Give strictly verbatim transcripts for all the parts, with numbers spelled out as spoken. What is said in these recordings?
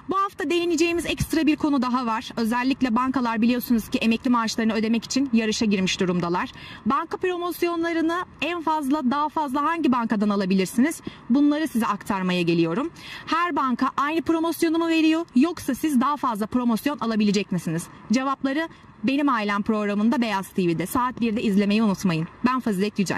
Bu hafta değineceğimiz ekstra bir konu daha var. Özellikle bankalar biliyorsunuz ki emekli maaşlarını ödemek için yarışa girmiş durumdalar. Banka promosyonlarını en fazla daha fazla hangi bankadan alabilirsiniz? Bunları size aktarmaya geliyorum. Her banka aynı promosyonu mu veriyor yoksa siz daha fazla promosyon alabilecek misiniz? Cevapları Benim Ailem programında Beyaz T V'de saat birde izlemeyi unutmayın. Ben Fazilet Yücel.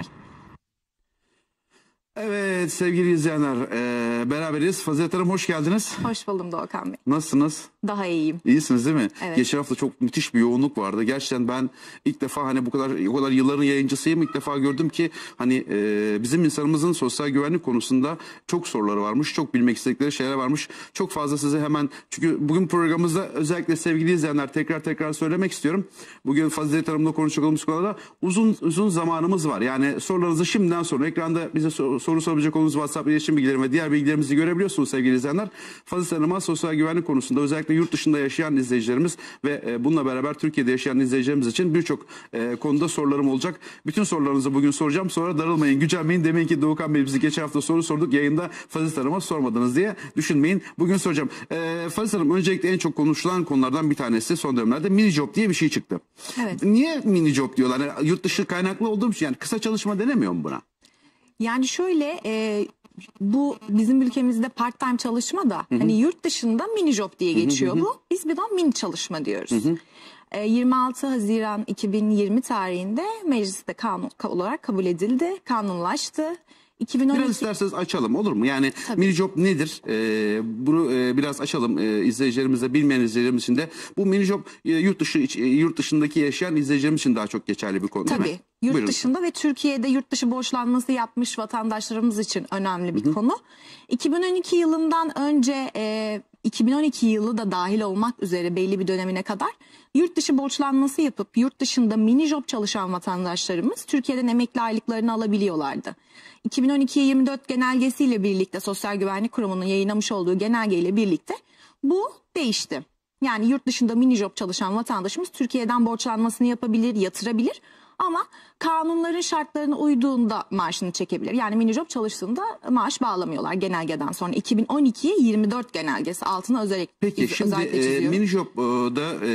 Evet sevgili izleyenler, e, beraberiz. Fazilet Hanım hoş geldiniz. Hoş buldum Doğukan Bey. Nasılsınız? Daha iyiyim. İyisiniz değil mi? Evet. Geçen hafta çok müthiş bir yoğunluk vardı. Gerçekten ben ilk defa hani bu kadar o kadar yılların yayıncısıyım. İlk defa gördüm ki hani e, bizim insanımızın sosyal güvenlik konusunda çok soruları varmış. Çok bilmek istedikleri şeyler varmış. Çok fazla size hemen, çünkü bugün programımızda özellikle sevgili izleyenler tekrar tekrar söylemek istiyorum. Bugün Fazilet Hanım'la konuşacağımız konuda uzun uzun zamanımız var. Yani sorularınızı şimdiden sonra ekranda bize sor, soru sorabilecek olduğunuz WhatsApp iletişim bilgilerimi ve diğer bilgilerimizi görebiliyorsunuz sevgili izleyenler. Fazilet Hanım'a sosyal güvenlik konusunda özellikle yurt dışında yaşayan izleyicilerimiz ve e, bununla beraber Türkiye'de yaşayan izleyicilerimiz için birçok e, konuda sorularım olacak. Bütün sorularınızı bugün soracağım. Sonra darılmayın, gücenmeyin. Demeyin ki Doğukan Bey bizi geçen hafta soru sorduk yayında Fazilet Hanım'a sormadınız diye düşünmeyin. Bugün soracağım. E, Fazilet Hanım, öncelikle en çok konuşulan konulardan bir tanesi son dönemlerde mini job diye bir şey çıktı. Evet. Niye mini job diyorlar? Yani yurt dışı kaynaklı olduğum için, yani kısa çalışma denemiyor mu buna? Yani şöyle e, bu bizim ülkemizde part time çalışma da hı hı. hani yurt dışında mini job diye geçiyor hı hı. bu. Biz bir daha mini çalışma diyoruz. Hı hı. E, yirmi altı Haziran iki bin yirmi tarihinde mecliste kanun olarak kabul edildi, kanunlaştı. iki bin on iki... Biraz isterseniz açalım, olur mu? Yani Tabii. mini job nedir? Ee, bunu e, biraz açalım e, izleyicilerimize, bilmeyen izleyicilerimiz için de. Bu mini job e, yurt dışı e, yurt dışındaki yaşayan izleyicilerimiz için daha çok geçerli bir konu. Tabii. Değil mi? Yurt Buyurun. dışında ve Türkiye'de yurt dışı borçlanması yapmış vatandaşlarımız için önemli bir Hı -hı. konu. iki bin on iki yılından önce e, iki bin on iki yılı da dahil olmak üzere belli bir dönemine kadar yurt dışı borçlanması yapıp yurt dışında mini job çalışan vatandaşlarımız Türkiye'den emekli aylıklarını alabiliyorlardı. iki bin on iki yirmi dört genelgesiyle birlikte Sosyal Güvenlik Kurumu'nun yayınlamış olduğu genelgeyle birlikte bu değişti. Yani yurt dışında mini job çalışan vatandaşımız Türkiye'den borçlanmasını yapabilir, yatırabilir. Ama kanunların şartlarına uyduğunda maaşını çekebilir. Yani mini job çalıştığında maaş bağlamıyorlar genelgeden sonra. iki bin on iki yirmi dört genelgesi altına özellikle Peki şimdi e, mini job'da e,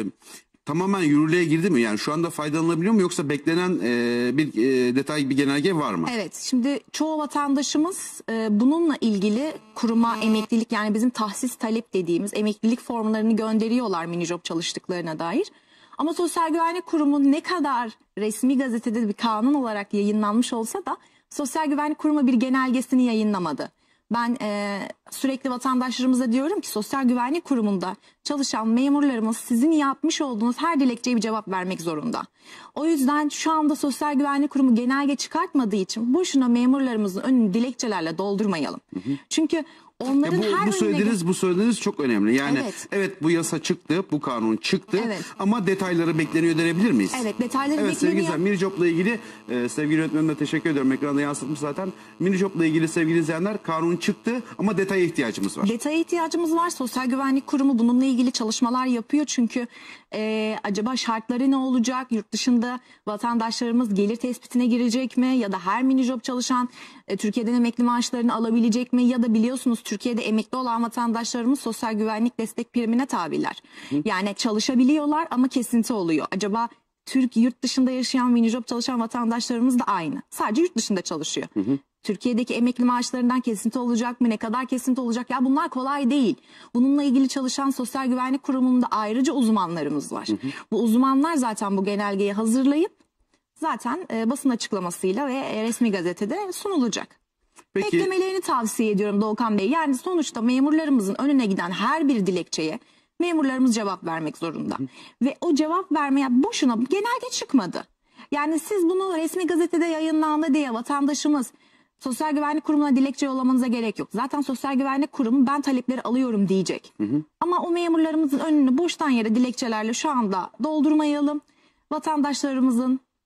tamamen yürürlüğe girdi mi? Yani şu anda faydalanabiliyor mu, yoksa beklenen e, bir e, detay bir genelge var mı? Evet, şimdi çoğu vatandaşımız e, bununla ilgili kuruma emeklilik, yani bizim tahsis talep dediğimiz emeklilik formlarını gönderiyorlar mini job çalıştıklarına dair. Ama Sosyal Güvenlik Kurumu ne kadar resmi gazetede bir kanun olarak yayınlanmış olsa da Sosyal Güvenlik Kurumu bir genelgesini yayınlamadı. Ben e, sürekli vatandaşlarımıza diyorum ki Sosyal Güvenlik Kurumu'nda çalışan memurlarımız sizin yapmış olduğunuz her dilekçeye bir cevap vermek zorunda. O yüzden şu anda Sosyal Güvenlik Kurumu genelge çıkartmadığı için boşuna memurlarımızın önünü dilekçelerle doldurmayalım. Hı hı. Çünkü onların ya bu, her bu söylediğiniz önüne... bu söylediğiniz çok önemli. Yani evet. evet bu yasa çıktı, bu kanun çıktı evet. ama detayları bekleniyor denebilir miyiz? Evet, detayları evet, bekleniyor. Sevgili mini job'la ilgili e, sevgili yönetmenime teşekkür ediyorum. Ekranda yansıtmış zaten. Mini job'la ilgili sevgili izleyenler, kanun çıktı ama detaya ihtiyacımız var. Detaya ihtiyacımız var. Sosyal Güvenlik Kurumu bununla ilgili çalışmalar yapıyor. Çünkü e, acaba şartları ne olacak? Yurt dışında vatandaşlarımız gelir tespitine girecek mi? Ya da her mini job çalışan e, Türkiye'den emekli maaşlarını alabilecek mi? Ya da biliyorsunuz Türkiye'de emekli olan vatandaşlarımız sosyal güvenlik destek primine tabiler. Hı. Yani çalışabiliyorlar ama kesinti oluyor. Acaba Türk yurt dışında yaşayan mini job çalışan vatandaşlarımız da aynı. Sadece yurt dışında çalışıyor. Hı hı. Türkiye'deki emekli maaşlarından kesinti olacak mı? Ne kadar kesinti olacak? Ya bunlar kolay değil. Bununla ilgili çalışan Sosyal Güvenlik Kurumu'nda ayrıca uzmanlarımız var. Hı hı. Bu uzmanlar zaten bu genelgeyi hazırlayıp zaten e, basın açıklamasıyla ve e, resmi gazetede sunulacak. Peki. Beklemelerini tavsiye ediyorum Doğukan Bey. Yani sonuçta memurlarımızın önüne giden her bir dilekçeye memurlarımız cevap vermek zorunda. Hı. Ve o cevap vermeye boşuna genelge çıkmadı. Yani siz bunu resmi gazetede yayınlandı diye vatandaşımız Sosyal Güvenlik Kurumu'na dilekçe yollamanıza gerek yok. Zaten Sosyal Güvenlik Kurumu ben talepleri alıyorum diyecek. Hı hı. Ama o memurlarımızın önünü boştan yere dilekçelerle şu anda doldurmayalım. Vatandaşlarımızın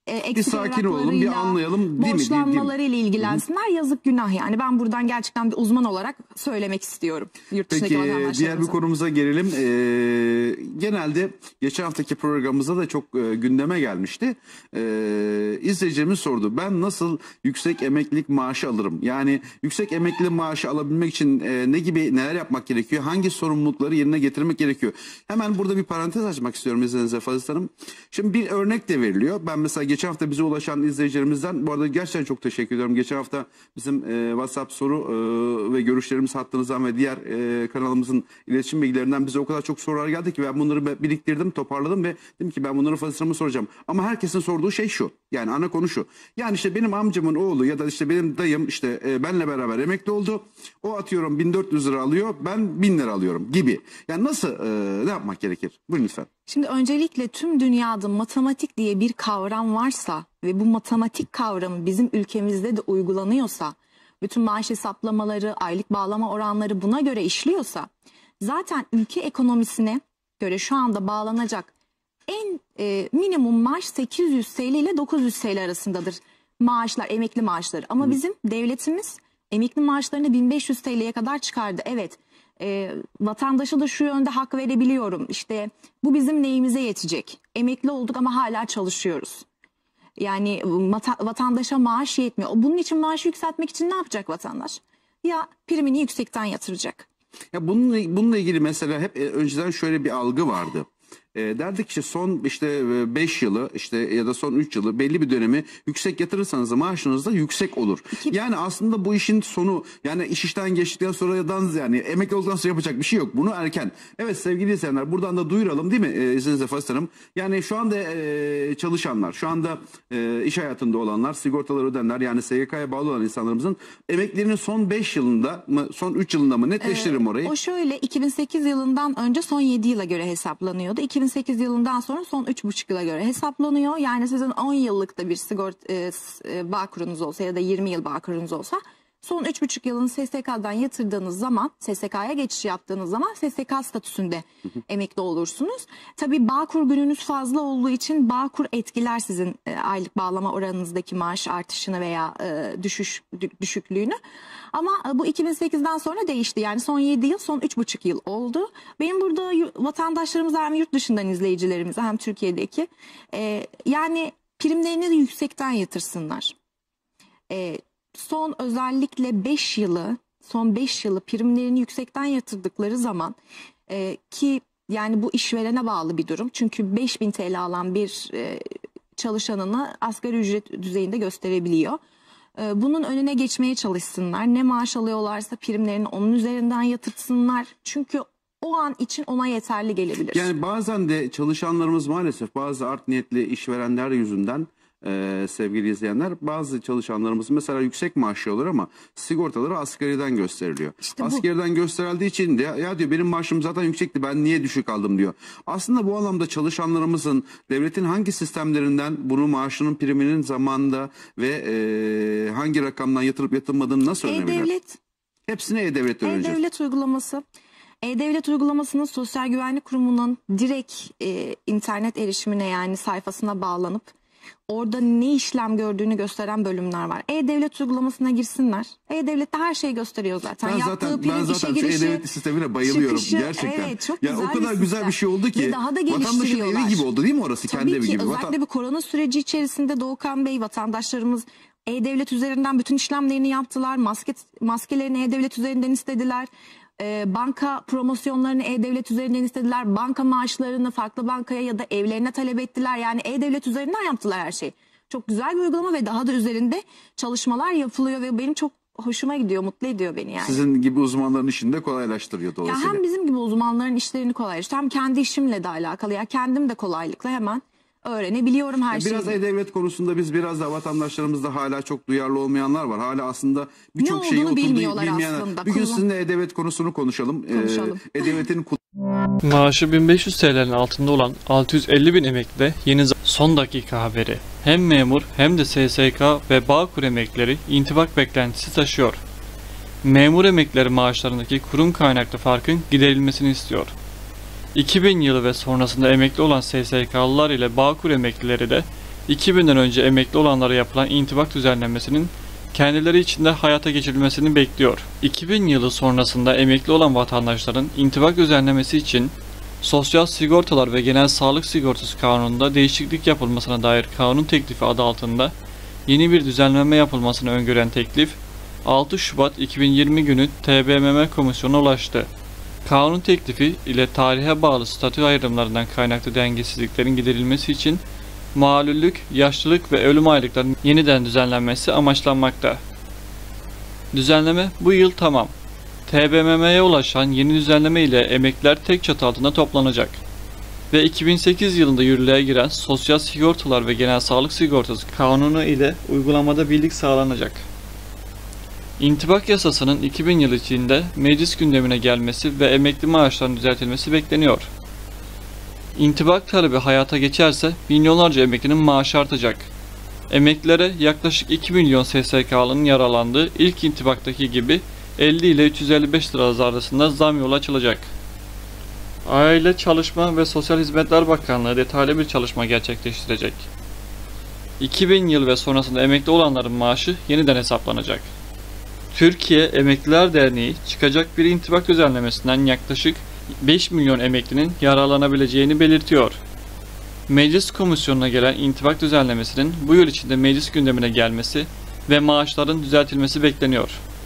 e, Bir sakin olalım, bir anlayalım, değil mi? borçlanmalarıyla ilgilensinler. Yazık, günah yani. Ben buradan gerçekten bir uzman olarak söylemek istiyorum. Yurt dışındaki Peki vatandaşlarımıza. diğer bir konumuza gelelim. Ee, genelde geçen haftaki programımızda da çok e, gündeme gelmişti. Ee, izleyicimiz sordu. Ben nasıl yüksek emeklilik maaşı alırım? Yani yüksek emeklilik maaşı alabilmek için e, ne gibi neler yapmak gerekiyor? Hangi sorumlulukları yerine getirmek gerekiyor? Hemen burada bir parantez açmak istiyorum izninizle Fazilet Hanım. Şimdi bir örnek de veriliyor. Ben mesela geçen hafta bize ulaşan izleyicilerimizden, bu arada gerçekten çok teşekkür ediyorum. Geçen hafta bizim e, WhatsApp soru e, ve görüşlerimiz hattınızdan ve diğer e, kanalımızın iletişim bilgilerinden bize o kadar çok sorular geldi ki ben bunları biriktirdim, toparladım ve dedim ki ben bunları Fazilet Hanım'a soracağım. Ama herkesin sorduğu şey şu. Yani ana konu şu. Yani işte benim amcamın oğlu ya da işte benim dayım işte e, benle beraber emekli oldu. O atıyorum bin dört yüz lira alıyor. Ben bin lira alıyorum gibi. Yani nasıl e, ne yapmak gerekir? Buyurun lütfen. Şimdi öncelikle tüm dünyada matematik diye bir kavram varsa ve bu matematik kavramı bizim ülkemizde de uygulanıyorsa, bütün maaş hesaplamaları, aylık bağlama oranları buna göre işliyorsa, zaten ülke ekonomisine göre şu anda bağlanacak en e, minimum maaş sekiz yüz TL ile dokuz yüz TL arasındadır maaşlar, emekli maaşları. Ama Hı. bizim devletimiz emekli maaşlarını bin beş yüz TL'ye kadar çıkardı. Evet, e, vatandaşa da şu yönde hak verebiliyorum. İşte bu bizim neyimize yetecek? Emekli olduk ama hala çalışıyoruz. Yani vatandaşa maaş yetmiyor. Bunun için maaşı yükseltmek için ne yapacak vatandaş? Ya primini yüksekten yatıracak. Ya bununla, bununla ilgili mesela hep önceden şöyle bir algı vardı. E, derdik işte son işte beş yılı işte ya da son üç yılı belli bir dönemi yüksek yatırırsanız da maaşınız da yüksek olur. İki... Yani aslında bu işin sonu, yani iş işten geçtikten sonradan yani emekli olduktan sonra yapacak bir şey yok. Bunu erken. Evet sevgili izleyenler, buradan da duyuralım değil mi e, izninizle Fazilet Hanım? Yani şu anda e, çalışanlar, şu anda e, iş hayatında olanlar, sigortaları ödenler, yani S G K'ya bağlı olan insanlarımızın emeklilerinin son beş yılında mı, son üç yılında mı, netleştirelim orayı. Ee, o şöyle, iki bin sekiz yılından önce son yedi yıla göre hesaplanıyordu. iki bin sekiz yılından sonra son üç buçuk yıla göre hesaplanıyor. Yani sizin on yıllık da bir sigorta e, e, bağkurunuz olsa ya da yirmi yıl bağkurunuz olsa, son üç buçuk yılını S S K'dan yatırdığınız zaman, S S K'ya geçiş yaptığınız zaman S S K statüsünde emekli olursunuz. Tabii bağkur gününüz fazla olduğu için bağkur etkiler sizin e, aylık bağlama oranınızdaki maaş artışını veya e, düşüş düşüklüğünü. Ama e, bu iki bin sekizden sonra değişti. Yani son yedi yıl, son üç buçuk yıl oldu. Benim burada vatandaşlarımıza, hem yurt dışından izleyicilerimize hem Türkiye'deki e, yani primlerini de yüksekten yatırsınlar. E, Son özellikle beş yılı, son beş yılı primlerini yüksekten yatırdıkları zaman e, ki yani bu işverene bağlı bir durum. Çünkü beş bin TL alan bir e, çalışanını asgari ücret düzeyinde gösterebiliyor. E, bunun önüne geçmeye çalışsınlar. Ne maaş alıyorlarsa primlerini onun üzerinden yatırsınlar. Çünkü o an için ona yeterli gelebilir. Yani bazen de çalışanlarımız maalesef bazı art niyetli işverenler yüzünden, Ee, sevgili izleyenler, bazı çalışanlarımız mesela yüksek maaşlı olur ama sigortaları asgariden gösteriliyor. İşte asgariden gösterildiği için de ya diyor benim maaşım zaten yüksekti, ben niye düşük aldım diyor. Aslında bu anlamda çalışanlarımızın devletin hangi sistemlerinden bunu, maaşının priminin zamanında ve e, hangi rakamdan yatırıp yatırmadığını nasıl öğrenebilir? E-Devlet. Hepsine E-Devlet öğreneceğiz. E-Devlet uygulaması. E-Devlet uygulamasının Sosyal Güvenlik Kurumu'nun direkt e, internet erişimine, yani sayfasına bağlanıp orada ne işlem gördüğünü gösteren bölümler var. E-Devlet uygulamasına girsinler. E-Devlet'te her şeyi gösteriyor zaten. Ben Yaptığı zaten, prim, ben zaten işe girişi, E-Devlet sistemine bayılıyorum çıkışı, gerçekten. Evet, çok yani güzel o kadar bir güzel bir şey oldu ki daha da vatandaşın evi gibi oldu değil mi orası? Tabii kendi evi ki, gibi. özellikle Vatan... bu korona süreci içerisinde Doğukan Bey, vatandaşlarımız E-Devlet üzerinden bütün işlemlerini yaptılar. Maske, maskelerini E-Devlet üzerinden istediler. E, banka promosyonlarını E-Devlet üzerinden istediler. Banka maaşlarını farklı bankaya ya da evlerine talep ettiler. Yani E-Devlet üzerinden yaptılar her şeyi. Çok güzel bir uygulama ve daha da üzerinde çalışmalar yapılıyor ve benim çok hoşuma gidiyor, mutlu ediyor beni yani. Sizin gibi uzmanların işini de kolaylaştırıyor dolayısıyla. Ya hem bizim gibi uzmanların işlerini kolaylaştırıyor, hem kendi işimle de alakalı. Ya kendim de kolaylıkla hemen öğrenebiliyorum her şeyi. Biraz E-Devlet konusunda biz biraz da vatandaşlarımızda hala çok duyarlı olmayanlar var. Hala aslında birçok şeyi oturduğu bilmeyenler. Aslında. Bir gün Kullan... sizinle E-Devlet konusunu konuşalım. Konuşalım. Ee, E-Devlet'in maaşı bin beş yüz TL'nin altında olan altı yüz elli bin emekli yeni son dakika haberi. Hem memur hem de S S K ve Bağkur emeklileri intibak beklentisi taşıyor. Memur emeklileri maaşlarındaki kurum kaynaklı farkın giderilmesini istiyor. iki bin yılı ve sonrasında emekli olan S S K'lılar ile Bağkur emeklileri de iki binden önce emekli olanlara yapılan intibak düzenlemesinin kendileri için de hayata geçirilmesini bekliyor. iki bin yılı sonrasında emekli olan vatandaşların intibak düzenlemesi için Sosyal Sigortalar ve Genel Sağlık Sigortası Kanunu'nda değişiklik yapılmasına dair kanun teklifi adı altında yeni bir düzenleme yapılmasını öngören teklif, altı Şubat iki bin yirmi günü T B M M Komisyonu'na ulaştı. Kanun teklifi ile tarihe bağlı statü ayrımlarından kaynaklı dengesizliklerin giderilmesi için malüllük, yaşlılık ve ölüm aylıklarının yeniden düzenlenmesi amaçlanmakta. Düzenleme bu yıl tamam. T B M M'ye ulaşan yeni düzenleme ile emekliler tek çatı altında toplanacak ve iki bin sekiz yılında yürürlüğe giren Sosyal Sigortalar ve Genel Sağlık Sigortası Kanunu ile uygulamada birlik sağlanacak. İntibak yasasının iki bin yılı içinde meclis gündemine gelmesi ve emekli maaşlarının düzeltilmesi bekleniyor. İntibak talebi hayata geçerse milyonlarca emeklinin maaşı artacak. Emeklilere yaklaşık iki milyon S S K'lının yaralandığı ilk intibaktaki gibi elli ile üç yüz elli beş lira arasında zam yolu açılacak. Aile, Çalışma ve Sosyal Hizmetler Bakanlığı detaylı bir çalışma gerçekleştirecek. iki bin yıl ve sonrasında emekli olanların maaşı yeniden hesaplanacak. Türkiye Emekliler Derneği çıkacak bir intibak düzenlemesinden yaklaşık beş milyon emeklinin yararlanabileceğini belirtiyor. Meclis Komisyonu'na gelen intibak düzenlemesinin bu yıl içinde meclis gündemine gelmesi ve maaşların düzeltilmesi bekleniyor.